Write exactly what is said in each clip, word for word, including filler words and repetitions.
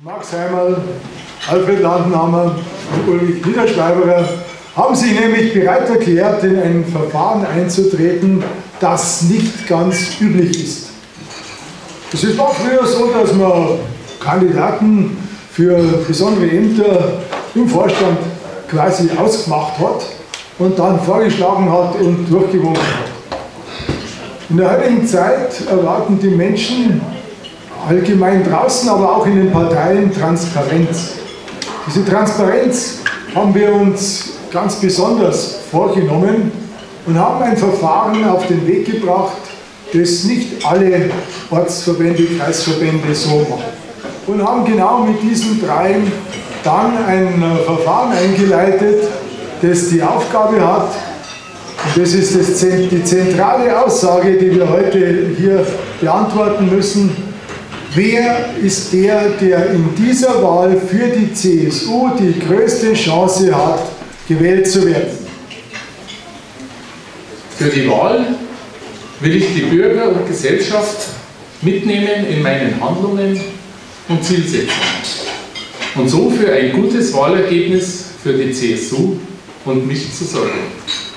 Max Heimerl, Alfred Landenhammer und Ulrich Niederschreiberer haben sich nämlich bereit erklärt, in ein Verfahren einzutreten, das nicht ganz üblich ist. Es war früher so, dass man Kandidaten für besondere Ämter im Vorstand quasi ausgemacht hat und dann vorgeschlagen hat und durchgewunken hat. In der heutigen Zeit erwarten die Menschen allgemein draußen, aber auch in den Parteien Transparenz. Diese Transparenz haben wir uns ganz besonders vorgenommen und haben ein Verfahren auf den Weg gebracht, das nicht alle Ortsverbände, Kreisverbände so machen. Und haben genau mit diesen dreien dann ein Verfahren eingeleitet, das die Aufgabe hat, und das ist das, die zentrale Aussage, die wir heute hier beantworten müssen: Wer ist der, der in dieser Wahl für die C S U die größte Chance hat, gewählt zu werden? Für die Wahl will ich die Bürger und Gesellschaft mitnehmen in meinen Handlungen und Zielsetzungen und so für ein gutes Wahlergebnis für die C S U und mich zu sorgen.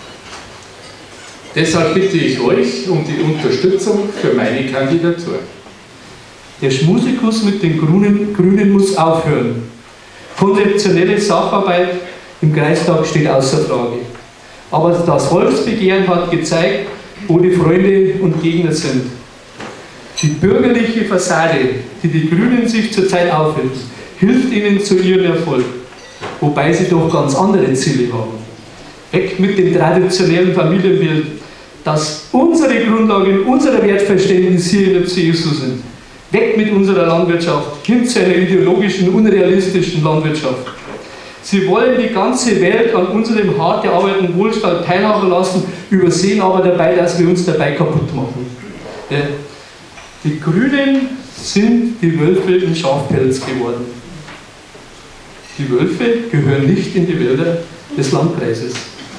Deshalb bitte ich euch um die Unterstützung für meine Kandidatur. Der Schmusekuss mit den Grünen, Grünen muss aufhören. Konzeptionelle Sacharbeit im Kreistag steht außer Frage. Aber das Volksbegehren hat gezeigt, wo die Freunde und Gegner sind. Die bürgerliche Fassade, die die Grünen sich zurzeit aufhält, hilft ihnen zu ihrem Erfolg, wobei sie doch ganz andere Ziele haben. Weg mit dem traditionellen Familienbild, das unsere Grundlagen, unser Wertverständnis hier in der C S U sind. Weg mit unserer Landwirtschaft, hin zu einer ideologischen, unrealistischen Landwirtschaft. Sie wollen die ganze Welt an unserem hart erarbeiteten Wohlstand teilhaben lassen, übersehen aber dabei, dass wir uns dabei kaputt machen. Die Grünen sind die Wölfe im Schafpelz geworden. Die Wölfe gehören nicht in die Wälder des Landkreises.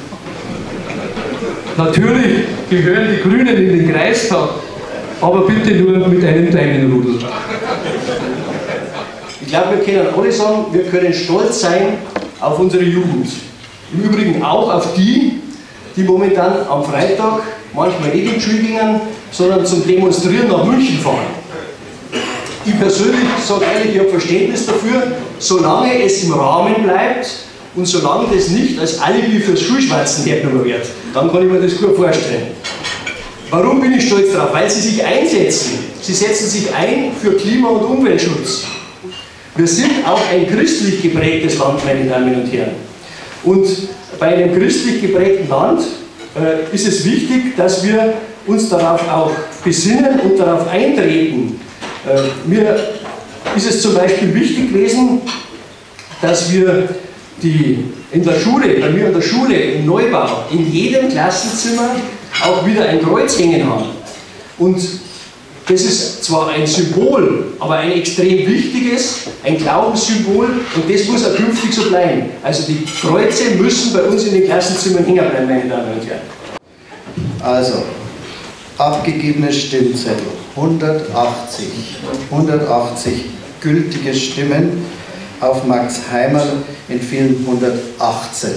Natürlich gehören die Grünen in den Kreistag, aber bitte nur mit einem kleinen Rudel. Ich glaube, wir können alle sagen, wir können stolz sein auf unsere Jugend. Im Übrigen auch auf die, die momentan am Freitag manchmal nicht in die Schule gingen, sondern zum Demonstrieren nach München fahren. Ich persönlich sage ehrlich, ich habe Verständnis dafür, solange es im Rahmen bleibt und solange das nicht als Alibi fürs Schulschwänzen hergenommen wird, dann kann ich mir das gut vorstellen. Warum bin ich stolz darauf? Weil sie sich einsetzen. Sie setzen sich ein für Klima- und Umweltschutz. Wir sind auch ein christlich geprägtes Land, meine Damen und Herren. Und bei einem christlich geprägten Land äh, ist es wichtig, dass wir uns darauf auch besinnen und darauf eintreten. Äh, mir ist es zum Beispiel wichtig gewesen, dass wir die in der Schule, bei mir in der Schule, im Neubau, in jedem Klassenzimmer auch wieder ein Kreuz hängen haben. Und das ist zwar ein Symbol, aber ein extrem wichtiges, ein Glaubenssymbol, und das muss auch künftig so bleiben. Also die Kreuze müssen bei uns in den Klassenzimmern hängen bleiben, meine Damen und Herren. Also, abgegebene Stimmzettel, hundertachtzig, hundertachtzig gültige Stimmen, auf Max Heimerl entfielen hundertachtzehn.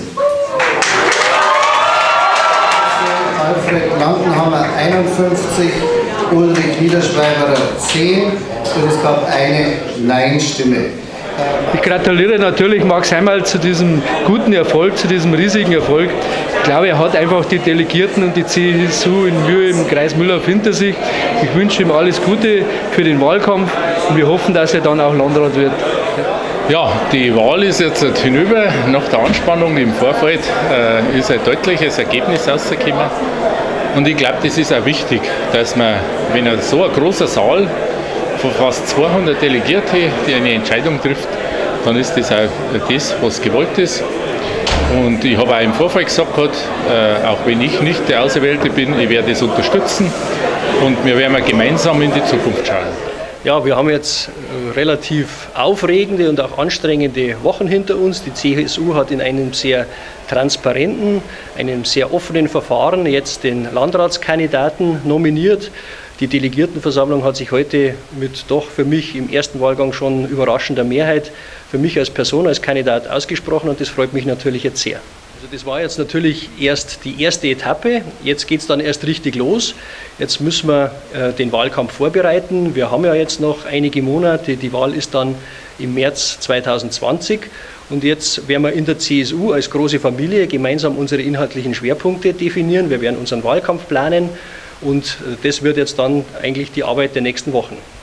Alfred Landenhammer einundfünfzig, Ulrich Niederschreiberer zehn und es gab eine Nein-Stimme. Ich gratuliere natürlich Max Heimerl zu diesem guten Erfolg, zu diesem riesigen Erfolg. Ich glaube, er hat einfach die Delegierten und die C S U in Mühe im Kreis Mühldorf hinter sich. Ich wünsche ihm alles Gute für den Wahlkampf und wir hoffen, dass er dann auch Landrat wird. Ja, die Wahl ist jetzt hinüber. Nach der Anspannung im Vorfeld äh, ist ein deutliches Ergebnis rausgekommen. Und ich glaube, das ist auch wichtig, dass man, wenn ein so ein großer Saal von fast zweihundert Delegierten, die eine Entscheidung trifft, dann ist das auch das, was gewollt ist. Und ich habe auch im Vorfeld gesagt, äh, auch wenn ich nicht der Auserwählte bin, ich werde das unterstützen und wir werden gemeinsam in die Zukunft schauen. Ja, wir haben jetzt relativ aufregende und auch anstrengende Wochen hinter uns. Die C S U hat in einem sehr transparenten, einem sehr offenen Verfahren jetzt den Landratskandidaten nominiert. Die Delegiertenversammlung hat sich heute mit doch für mich im ersten Wahlgang schon überraschender Mehrheit für mich als Person, als Kandidat ausgesprochen und das freut mich natürlich jetzt sehr. Also das war jetzt natürlich erst die erste Etappe, jetzt geht es dann erst richtig los. Jetzt müssen wir äh, den Wahlkampf vorbereiten. Wir haben ja jetzt noch einige Monate, die Wahl ist dann im März zweitausendzwanzig und jetzt werden wir in der C S U als große Familie gemeinsam unsere inhaltlichen Schwerpunkte definieren. Wir werden unseren Wahlkampf planen und das wird jetzt dann eigentlich die Arbeit der nächsten Wochen.